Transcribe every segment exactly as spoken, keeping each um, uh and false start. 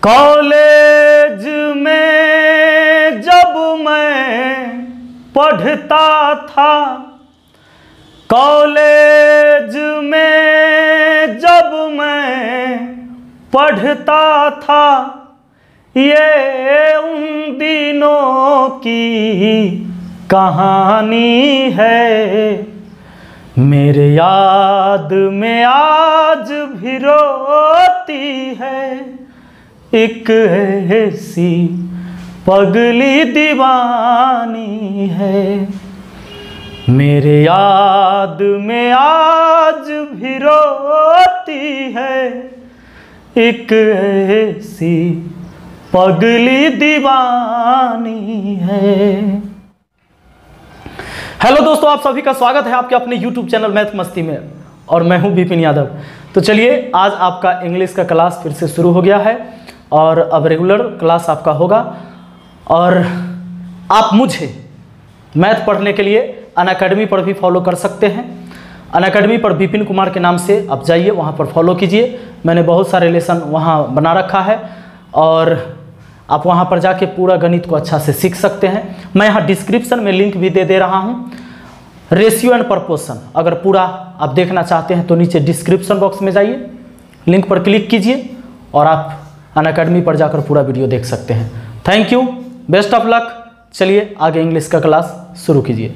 College में जब मैं पढ़ता था, कॉलेज में जब मैं पढ़ता था, ये उन दिनों की कहानी है। मेरे याद में आज भी रोती है एक ऐसी पगली दीवानी है। मेरे याद में आज भी रोती है एक ऐसी पगली दीवानी है। हेलो दोस्तों, आप सभी का स्वागत है आपके अपने यूट्यूब चैनल मैथ मस्ती में, और मैं हूं विपिन यादव। तो चलिए, आज आपका इंग्लिश का क्लास फिर से शुरू हो गया है और अब रेगुलर क्लास आपका होगा। और आप मुझे मैथ पढ़ने के लिए अनअकैडमी पर भी फॉलो कर सकते हैं। अनअकैडमी पर विपिन कुमार के नाम से आप जाइए, वहाँ पर फॉलो कीजिए। मैंने बहुत सारे लेसन वहाँ बना रखा है और आप वहाँ पर जाके पूरा गणित को अच्छा से सीख सकते हैं। मैं यहाँ डिस्क्रिप्शन में लिंक भी दे दे रहा हूँ, रेशियो एंड प्रपोर्शन। अगर पूरा आप देखना चाहते हैं तो नीचे डिस्क्रिप्शन बॉक्स में जाइए, लिंक पर क्लिक कीजिए और आप अनअकैडमी पर जाकर पूरा वीडियो देख सकते हैं। Thank you, best of luck. चलिए आगे इंग्लिश का क्लास शुरू कीजिए।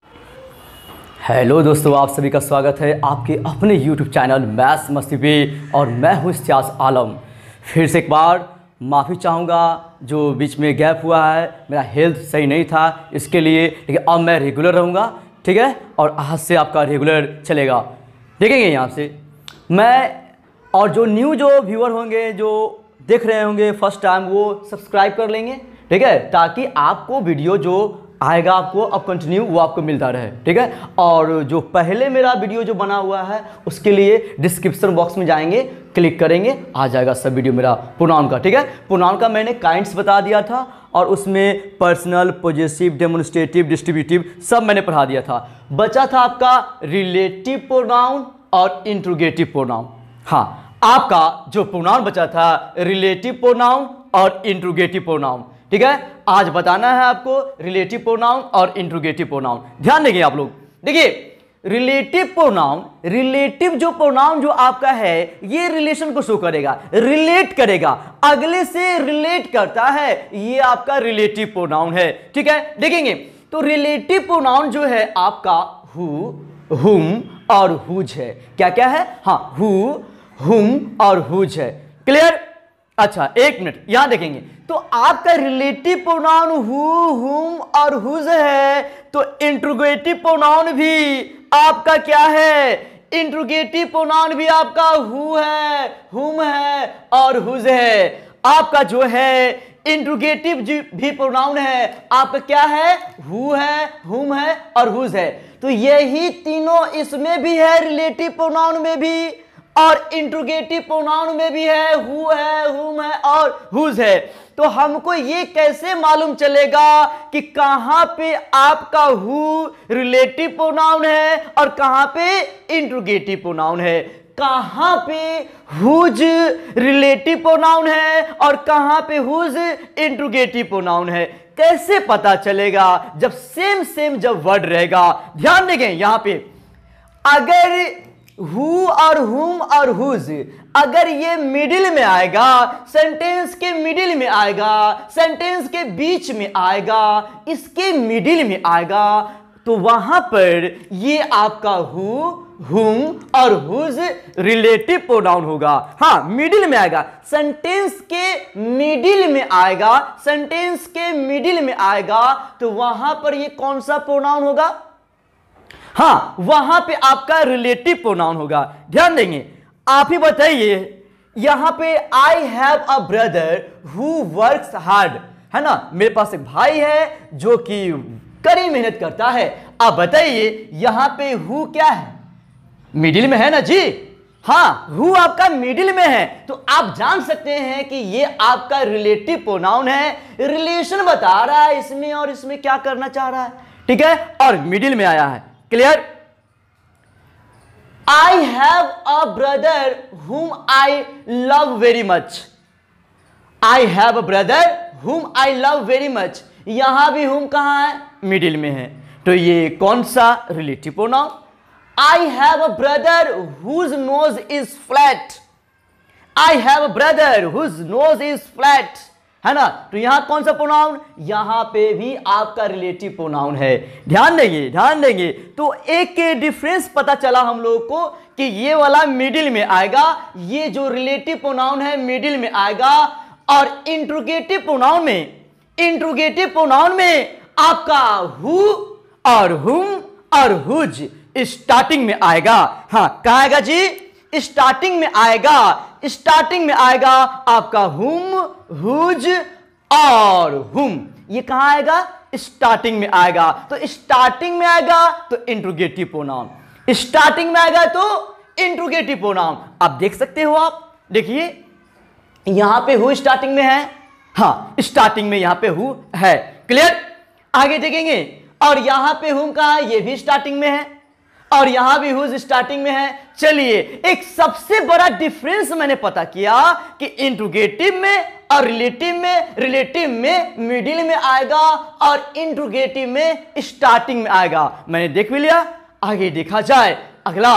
हेलो दोस्तों, आप सभी का स्वागत है आपके अपने यूट्यूब चैनल मैथ्स मस्ती पे, और मैं हूँ इस्तियास आलम। फिर से एक बार माफ़ी चाहूँगा, जो बीच में गैप हुआ है, मेरा हेल्थ सही नहीं था इसके लिए, लेकिन अब मैं रेगुलर रहूँगा, ठीक है। और आज से आपका रेगुलर चलेगा, देखेंगे यहाँ से मैं। और जो न्यू जो व्यूअर होंगे, जो देख रहे होंगे फर्स्ट टाइम, वो सब्सक्राइब कर लेंगे, ठीक है, ताकि आपको वीडियो जो आएगा आपको अब कंटिन्यू वो आपको मिलता रहे, ठीक है। और जो पहले मेरा वीडियो जो बना हुआ है उसके लिए डिस्क्रिप्शन बॉक्स में जाएंगे, क्लिक करेंगे, आ जाएगा सब वीडियो मेरा प्रोनाउन का, ठीक है। प्रोनाउन का मैंने काइंड्स बता दिया था और उसमें पर्सनल, पॉजेसिव, डेमोन्स्ट्रेटिव, डिस्ट्रीब्यूटिव सब मैंने पढ़ा दिया था। बचा था आपका रिलेटिव प्रोनाउन और इंट्रोगेटिव प्रोनाउन। हाँ, आपका जो प्रोनाउन बचा था रिलेटिव प्रोनाउन और इंट्रोगेटिव प्रोनाउन, ठीक है। आज बताना है आपको रिलेटिव प्रोनाउन और इंट्रोगेटिव प्रोनाउन। ध्यान देंगे आप लोग। देखिए, रिलेटिव प्रोनाउन, रिलेटिव जो प्रोनाउन जो आपका है ये रिलेशन को शो करेगा, रिलेट करेगा, अगले से रिलेट करता है, ये आपका रिलेटिव प्रोनाउन है, ठीक है। देखेंगे तो रिलेटिव प्रोनाउन जो है आपका हु, हुम और हुज है। क्या क्या है? हाँ, हु, हुम और हुज है। क्लियर? अच्छा, एक मिनट यहां देखेंगे तो आपका रिलेटिव प्रोनाउन हु, हुम और हुज है, तो इंट्रोगेटिव प्रोनाउन भी आपका क्या है? इंट्रोगेटिव प्रोनाउन भी आपका हु है, हुम है और हुज है। आपका जो है इंट्रोगेटिव भी प्रोनाउन है आपका क्या है? हु है, हुम है और हुज है। तो यही तीनों इसमें भी है, रिलेटिव प्रोनाउन में भी और इंट्रोगेटिव प्रोनाउन में भी है, हु है, हुम है और हुज है। तो हमको ये कैसे मालूम चलेगा कि कहां पे आपका हु रिलेटिव प्रोनाउन है और कहां पे इंट्रोगेटिव प्रोनाउन है? कहां पे हुज रिलेटिव प्रोनाउन है और कहां पे हुज इंट्रोगेटिव प्रोनाउन है? कैसे पता चलेगा? जब सेम सेम जब वर्ड रहेगा। ध्यान देंगे यहां पे, अगर हु और हुम और हुज अगर ये मिडिल में आएगा, सेंटेंस के मिडिल में आएगा, सेंटेंस के बीच में आएगा, इसके मिडिल में आएगा, तो वहां पर ये आपका हु, हुम और हुज रिलेटिव प्रोनाउन होगा। हाँ, मिडिल में आएगा, सेंटेंस के मिडिल में आएगा, सेंटेंस के मिडिल में आएगा, तो वहां पर ये कौन सा प्रोनाउन होगा? हाँ, वहां पे आपका रिलेटिव प्रोनाउन होगा। ध्यान देंगे, आप ही बताइए, यहां पे I have a brother who works hard, है ना, मेरे पास एक भाई है जो कि कड़ी मेहनत करता है। आप बताइए यहां पे हु क्या है? मिडिल में है ना जी। हाँ, हु आपका मिडिल में है, तो आप जान सकते हैं कि ये आपका रिलेटिव प्रोनाउन है, रिलेशन बता रहा है इसमें और इसमें क्या करना चाह रहा है, ठीक है, और मिडिल में आया है। Clear? I have a brother whom I love very much. I have a brother whom I love very much, यहां भी हुम कहां है, मिडिल में है, तो ये कौन सा relative pronoun. I have a brother whose nose is flat, I have a brother whose nose is flat, है ना, तो यहां कौन सा प्रोनाउन, यहां पे भी आपका रिलेटिव प्रोनाउन है। ध्यान देंगे ध्यान देंगे, तो एक के डिफरेंस पता चला हम लोग को कि ये वाला मिडिल में आएगा, ये जो रिलेटिव प्रोनाउन है मिडिल में आएगा, और इंट्रोगेटिव प्रोनाउन में इंट्रोगेटिव प्रोनाउन में आपका हु और हुम और हुज स्टार्टिंग में आएगा। हाँ कहां आएगा जी, स्टार्टिंग में आएगा, स्टार्टिंग में आएगा आपका हुम हुज और हुम, ये कहां आएगा, स्टार्टिंग में आएगा। तो स्टार्टिंग में आएगा तो इंट्रोगेटिव प्रोनाउन, स्टार्टिंग में आएगा तो इंट्रोगेटिव प्रोनाउन। आप देख सकते हो, आप देखिए यहां पे हु स्टार्टिंग में है, हाँ स्टार्टिंग में यहां पे हु है, क्लियर। आगे देखेंगे, और यहां पे हुम कहां है, ये भी स्टार्टिंग में है, और यहां भी हुज स्टार्टिंग में है। चलिए एक सबसे बड़ा डिफरेंस मैंने पता किया कि इंट्रोगेटिव में और रिलेटिव में, रिलेटिव में मिडिल में आएगा और इंट्रोगेटिव में स्टार्टिंग में आएगा, मैंने देख भी लिया। आगे देखा जाए, अगला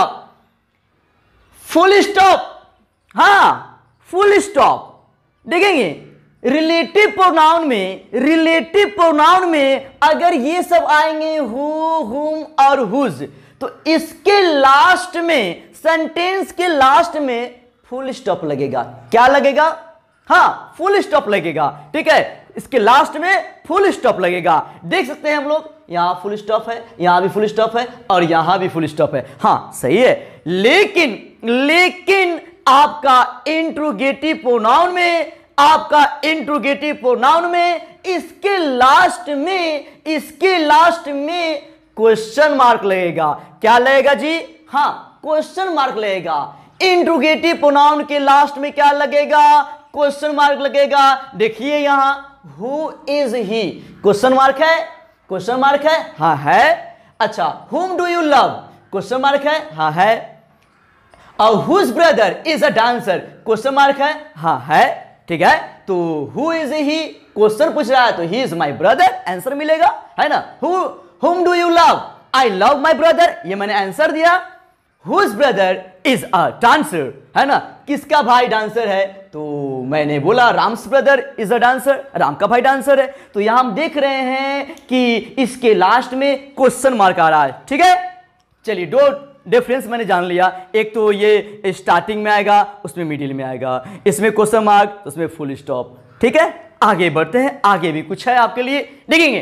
फुल स्टॉप, हाँ फुल स्टॉप देखेंगे। रिलेटिव प्रोनाउन में, रिलेटिव प्रोनाउन में अगर ये सब आएंगे हु हुम और हुज, तो इसके लास्ट में, सेंटेंस के लास्ट में फुल स्टॉप लगेगा। क्या लगेगा, हाँ फुल स्टॉप लगेगा, ठीक है, इसके लास्ट में फुल स्टॉप लगेगा। देख सकते हैं हम लोग, यहां फुल स्टॉप है, यहां भी फुल स्टॉप है, और यहां भी फुल स्टॉप है, हाँ सही है। लेकिन लेकिन आपका इंट्रोगेटिव प्रोनाउन में, आपका इंट्रोगेटिव प्रोनाउन में इसके लास्ट में, इसके लास्ट में क्वेश्चन मार्क लगेगा। क्या लगेगा जी, हाँ क्वेश्चन मार्क लगेगा। इंट्रोगेटिव प्रोनाउन के लास्ट में क्या लगेगा, क्वेश्चन मार्क लगेगा। देखिए यहां who is he, question mark है, क्वेश्चन मार्क है, हाँ है। अच्छा, whom do you love, question mark है, हाँ है। और whose brother is a dancer, question mark है, हाँ है, ठीक है। तो हु इज ही, क्वेश्चन पूछ रहा है तो he is my brother, answer मिलेगा, है ना। Who whom do you love, I love my brother, ये मैंने आंसर दिया। Whose brother is a dancer, है ना, किसका भाई डांसर है, तो मैंने बोला Ram's brother is a dancer, Ram का भाई डांसर है। तो यहां हम देख रहे हैं कि इसके लास्ट में क्वेश्चन मार्क आ रहा है, ठीक है। चलिए दो डिफरेंस मैंने जान लिया, एक तो ये स्टार्टिंग में आएगा, उसमें मिडिल में आएगा, इसमें क्वेश्चन मार्क, उसमें फुल स्टॉप, ठीक है। आगे बढ़ते हैं, आगे भी कुछ है आपके लिए, देखेंगे।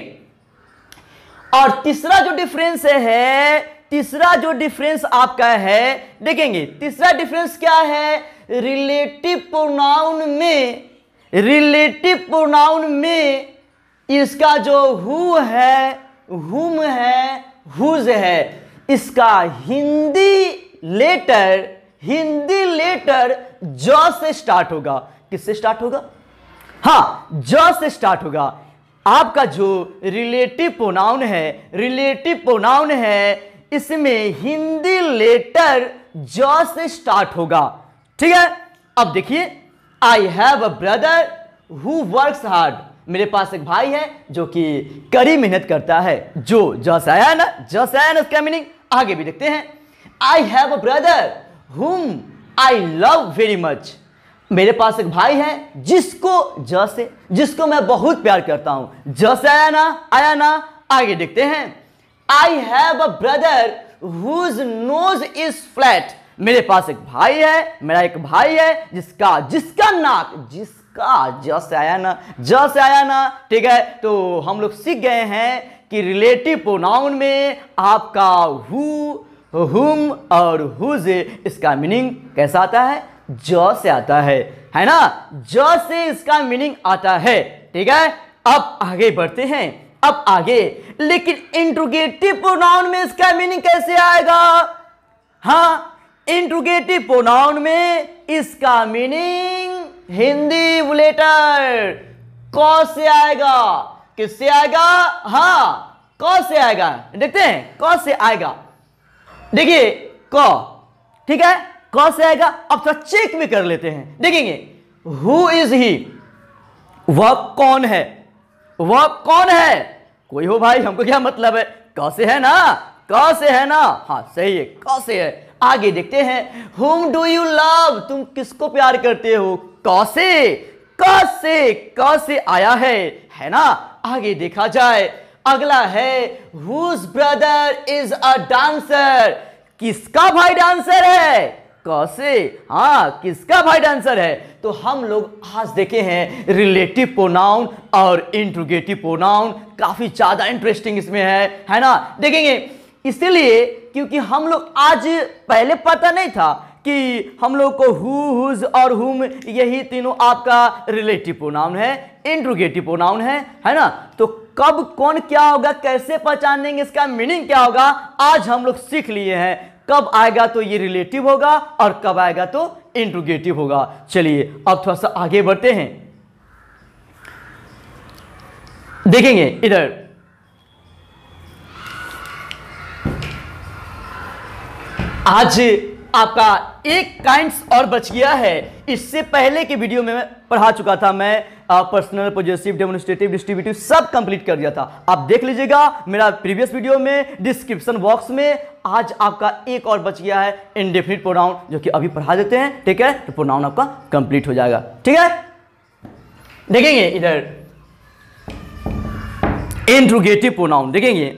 और तीसरा जो डिफरेंस है, तीसरा जो डिफरेंस आपका है, देखेंगे तीसरा डिफरेंस क्या है, रिलेटिव प्रोनाउन में, रिलेटिव प्रोनाउन में इसका जो हु है, हुम है, हुज है, इसका हिंदी लेटर, हिंदी लेटर ज से स्टार्ट होगा। किससे स्टार्ट होगा, हाँ ज से स्टार्ट होगा। आपका जो रिलेटिव प्रोनाउन है, रिलेटिव प्रोनाउन है, इसमें हिंदी लेटर ज से स्टार्ट होगा, ठीक है। अब देखिए, I have a brother who works hard, मेरे पास एक भाई है जो कि कड़ी मेहनत करता है। जो जस आया ना, जस आया ना, उसका मीनिंग आगे भी देखते हैं। I have a brother whom I love very much, मेरे पास एक भाई है जिसको जस से, जिसको मैं बहुत प्यार करता हूं। जस आया ना, आया ना, आगे देखते हैं। I have a brother whose nose is flat, मेरे पास एक भाई है, मेरा एक भाई है जिसका जिसका नाक, जिसका जस आया ना, जस आया ना, ठीक है। तो हम लोग सीख गए हैं कि रिलेटिव प्रोनाउन में आपका हु, हुम और हुज, इसका मीनिंग कैसा आता है, ज से आता है, है ना, ज से इसका मीनिंग आता है, ठीक है। अब आगे बढ़ते हैं, अब आगे, लेकिन इंट्रोगेटिव प्रोनाउन में इसका मीनिंग कैसे आएगा, हाँ इंट्रोगेटिव प्रोनाउन में इसका मीनिंग हिंदी लेटर क से आएगा। किससे आएगा, हाँ क से आएगा, देखते हैं क से आएगा। देखिए क, ठीक है, क से आएगा। अब थोड़ा चेक भी कर लेते हैं, देखेंगे हु इज ही, वह कौन है, वह कौन है, कोई हो भाई, हमको क्या मतलब है, क से है ना, क से है ना, हाँ सही है, क से है। आगे देखते हैं, whom do you love, तुम किसको प्यार करते हो, क से, क से, क से आया है, है ना। आगे देखा जाए, अगला है whose brother is a dancer, किसका भाई डांसर है, क से, हाँ किसका भाई डांसर है। तो हम लोग आज देखे हैं रिलेटिव प्रोनाउन और इंट्रोगेटिव प्रोनाउन, काफी ज्यादा इंटरेस्टिंग इसमें है है ना, देखेंगे। इसीलिए क्योंकि हम लोग आज, पहले पता नहीं था कि हम लोग को हु, हुज और हुम यही तीनों आपका रिलेटिव प्रोनाउन है, इंट्रोगेटिव प्रोनाउन है है ना। तो कब कौन क्या होगा, कैसे पहचानेंगे, इसका मीनिंग क्या होगा, आज हम लोग सीख लिए हैं। कब आएगा तो ये रिलेटिव होगा और कब आएगा तो इंट्रोगेटिव होगा। चलिए अब थोड़ा सा आगे बढ़ते हैं, देखेंगे इधर। आज आपका एक काइंड्स और बच गया है। इससे पहले के वीडियो में मैं पढ़ा चुका था, मैं पर्सनल, पॉजिटिव, डेमोन्स्ट्रेटिव, डिस्ट्रीब्यूटिव सब कंप्लीट कर दिया था। आप देख लीजिएगा मेरा प्रीवियस वीडियो में, डिस्क्रिप्शन बॉक्स में। आज आपका एक और बच गया है इंडेफिनिट प्रोनाउन, जो कि अभी पढ़ा देते हैं, ठीक है। तो प्रोनाउन आपका कंप्लीट हो जाएगा, ठीक है। देखेंगे इधर इंट्रोगेटिव प्रोनाउन, देखेंगे,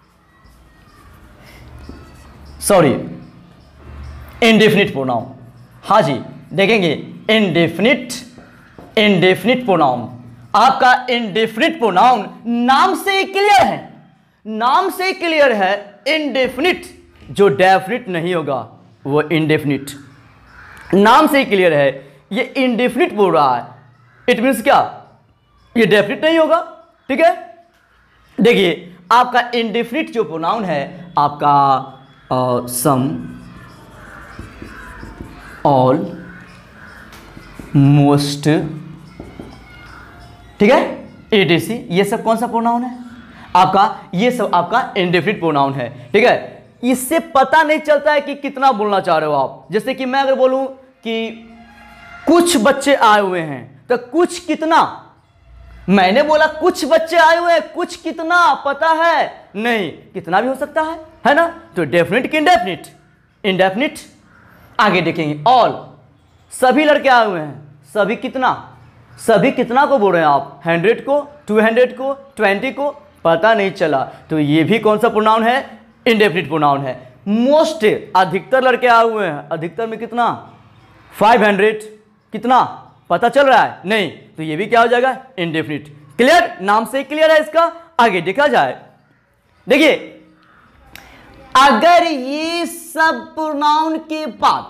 सॉरी इंडेफिनिट प्रोनाउन, हाँ जी देखेंगे इंडेफिनिट, इंडेफिनिट प्रोनाउन। आपका इंडेफिनिट प्रोनाउन नाम से क्लियर है, नाम से क्लियर है इंडेफिनिट, जो डेफिनिट नहीं होगा वो इंडेफिनिट, नाम से क्लियर है। ये इंडेफिनिट बोल रहा है, इट मीन्स क्या, ये डेफिनिट नहीं होगा, ठीक है। देखिए आपका इंडेफिनिट जो प्रोनाउन है, आपका सम, ऑल, मोस्ट, ठीक है, एटीसी, ये सब कौन सा प्रोनाउन है आपका, ये सब आपका इंडेफिनिट प्रोनाउन है, ठीक है। इससे पता नहीं चलता है कि कितना बोलना चाह रहे हो आप। जैसे कि मैं अगर बोलूं कि कुछ बच्चे आए हुए हैं, तो कुछ कितना, मैंने बोला कुछ बच्चे आए हुए हैं, कुछ कितना पता है नहीं, कितना भी हो सकता है है ना। तो डेफिनिट कि इंडेफिनिट, इंडेफिनिट। आगे देखेंगे ऑल, सभी लड़के आए हुए हैं, सभी कितना, सभी कितना को बोल रहे हैं आप, हंड्रेड को, टू हंड्रेड को, ट्वेंटी को, पता नहीं चला, तो ये भी कौन सा प्रोनाउन है, इंडेफिनिट प्रोनाउन है। मोस्ट, अधिकतर लड़के आए हुए हैं, अधिकतर में कितना, फाइव हंड्रेड, कितना पता चल रहा है नहीं, तो ये भी क्या हो जाएगा, इंडेफिनिट। क्लियर, नाम से क्लियर है इसका। आगे देखा जाए, देखिए अगर ये सब प्रोनाउन के बाद,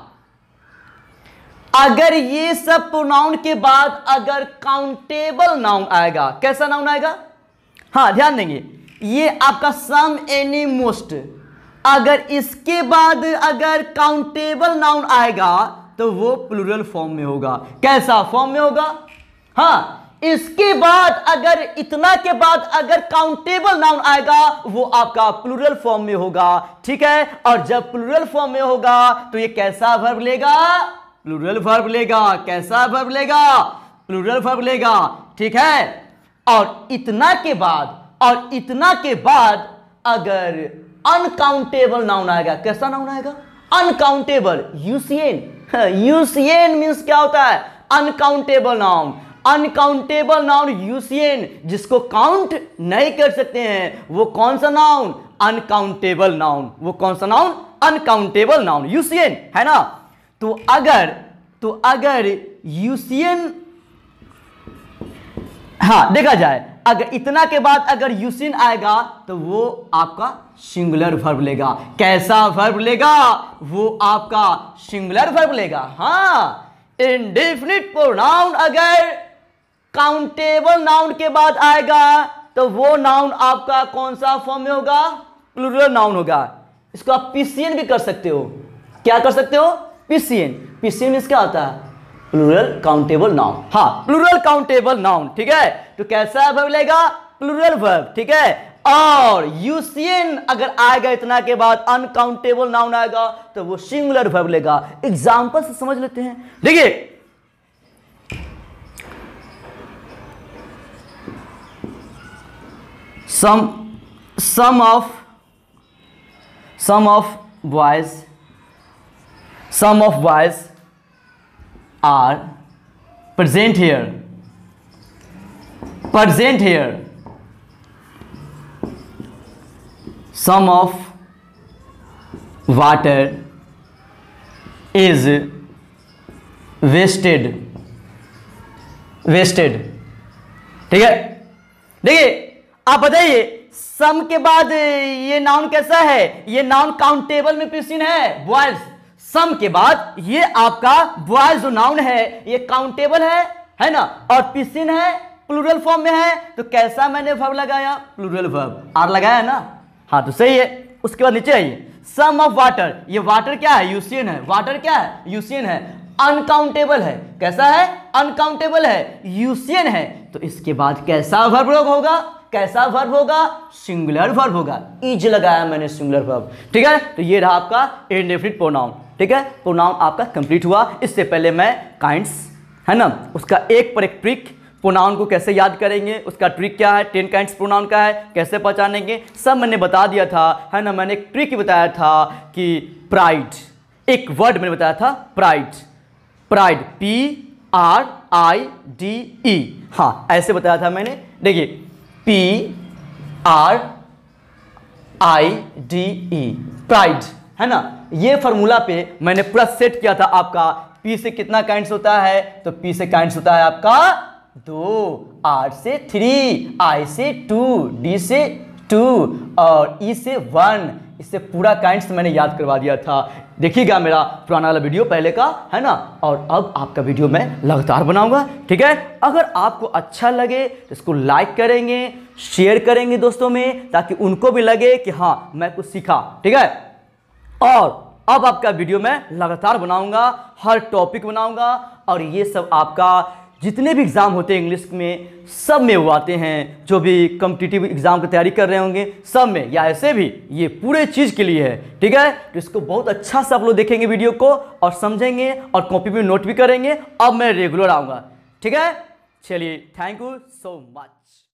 अगर ये सब प्रोनाउन के बाद अगर काउंटेबल नाउन आएगा, कैसा नाउन आएगा, हाँ ध्यान देंगे, ये आपका सम, एनी, मोस्ट, अगर इसके बाद अगर काउंटेबल नाउन आएगा तो वो प्लूरल फॉर्म में होगा। कैसा फॉर्म में होगा, हाँ इसके बाद अगर, इतना के बाद अगर काउंटेबल नाउन आएगा वो आपका प्लूरल फॉर्म में होगा, ठीक है। और जब प्लूरल फॉर्म में होगा तो ये कैसा वर्ब लेगा, प्लूरल वर्ब लेगा। कैसा वर्ब लेगा, प्लूरल वर्ब लेगा, ठीक है। और इतना के बाद, और इतना के बाद अगर अनकाउंटेबल नाउन आएगा, कैसा नाउन आएगा, अनकाउंटेबल, यूसीएन। यूसीएन मींस क्या होता है, uncountable noun. Uncountable noun UCN, जिसको काउंट नहीं कर सकते हैं, वो कौन सा नाउन, अनकाउंटेबल नाउन। वो कौन सा नाउन, अनकाउंटेबल नाउन, यूसीएन, है ना। तो अगर, तो अगर यूसीएन, हाँ देखा जाए, अगर इतना के बाद अगर यूसीएन आएगा तो वो आपका सिंगुलर वर्ब लेगा। कैसा वर्ब लेगा, वो आपका सिंगुलर वर्ब लेगा। हाँ, इंडेफिनिट प्रोनाउन अगर काउंटेबल नाउन के बाद आएगा तो वो नाउन आपका कौन सा फॉर्म में होगा, प्लूरल नाउन होगा। इसको आप पीसीएन भी कर सकते हो। क्या कर सकते हो, पीसीएन। पीसीएन मींस क्या होता है, प्लूरल काउंटेबल नाउन। हाँ, प्लूरल काउंटेबल नाउन, ठीक है। तो कैसा वर्ब लेगा, प्लूरल वर्ब, ठीक है। और यूसीएन अगर आएगा इतना के बाद, अनकाउंटेबल नाउन आएगा तो वो सिंगुलर वर्ब लेगा। एग्जांपल से समझ लेते हैं। देखिए some some of some of boys some of boys are present here present here some of water is wasted wasted. ठीक है, देखिए आप बताइए सम के बाद ये नाउन कैसा है? ये नाउन काउंटेबल में प्रेजेंट है बॉयज। सम के बाद ये आपका बॉयज जो नाउन है ये काउंटेबल है, है ना, और प्रेजेंट है, प्लूरल फॉर्म में है। तो कैसा मैंने वर्ब लगाया? प्लूरल वर्ब, आर लगाया ना, हाँ तो सही है। उसके बाद नीचे आइए, सम ऑफ वाटर, ये वाटर क्या है? यूसियन है। वाटर क्या है? यूसियन है। अनकाउंटेबल है, कैसा है? अनकाउंटेबल है, यूसियन है। तो इसके बाद कैसा वर्ब होगा? कैसा वर्ब होगा? सिंगुलर वर्ब होगा। इज लगाया मैंने, सिंगुलर वर्ब। ठीक है, तो ये रहा आपका इंडेफिनिट प्रोनाउन। ठीक है, प्रोनाउन आपका कंप्लीट हुआ। इससे पहले मैं काइंड्स, है ना, उसका एक पर एक ट्रिक, प्रोनाउन को कैसे याद करेंगे, उसका ट्रिक क्या है, टेन काइंड्स प्रोनाउन का है, कैसे पहचानेंगे, सब मैंने बता दिया था, है ना। मैंने एक ट्रिक बताया था कि प्राइड, एक वर्ड मैंने बताया था pride, pride P R I D E, हाँ ऐसे बताया था मैंने। देखिए P R I D E, pride, है ना। ये फॉर्मूला पे मैंने पूरा सेट किया था आपका। पी से कितना काइंड्स होता है? तो पी से काइंड्स होता है आपका दो, आर से थ्री, आई से टू, डी से टू और ई से वन। इससे पूरा काइंड्स मैंने याद करवा दिया था। देखिएगा मेरा पुराना वाला वीडियो पहले का, है ना। और अब आपका वीडियो मैं लगातार बनाऊंगा। ठीक है, अगर आपको अच्छा लगे तो इसको लाइक करेंगे, शेयर करेंगे दोस्तों में, ताकि उनको भी लगे कि हाँ मैं कुछ सीखा। ठीक है, और अब आपका वीडियो मैं लगातार बनाऊंगा, हर टॉपिक बनाऊंगा। और ये सब आपका जितने भी एग्ज़ाम होते हैं इंग्लिश में, सब में वो आते हैं। जो भी कॉम्पिटिटिव एग्ज़ाम की तैयारी कर रहे होंगे सब में, या ऐसे भी, ये पूरे चीज़ के लिए है। ठीक है, तो इसको बहुत अच्छा से आप लोग देखेंगे वीडियो को और समझेंगे और कॉपी में नोट भी करेंगे। अब मैं रेगुलर आऊँगा। ठीक है, चलिए, थैंक यू सो मच।